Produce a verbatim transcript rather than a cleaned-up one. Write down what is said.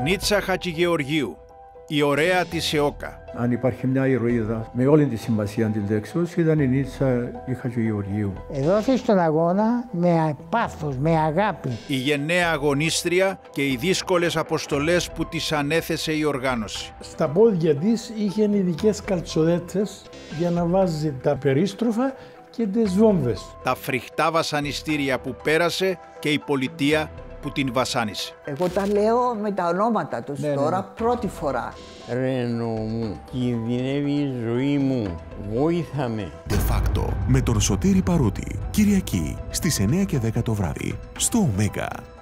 Νίτσα Χατζηγεωργίου, η ωραία της ΕΟΚΑ. Αν υπάρχει μια ηρωίδα με όλη τη σημασία της λέξης, ήταν η Νίτσα η Χατζηγεωργίου. Εδόθη στον αγώνα με πάθος, με αγάπη. Η γενναία αγωνίστρια και οι δύσκολες αποστολές που της ανέθεσε η οργάνωση. Στα πόδια της είχε ειδικές καλτσοδέτες για να βάζει τα περίστροφα και τις βόμβες. Τα φρικτά βασανιστήρια που πέρασε και η πολιτεία που την βασάνισε. Εγώ τα λέω με τα ονόματα τους ναι, τώρα ναι. πρώτη φορά. Ρένο μου, κινδυνεύει η ζωή μου, βοήθα με. De facto, με τον Σωτήρη Παρούτη, Κυριακή στις εννιά και δέκα το βράδυ, στο Ωμέγα.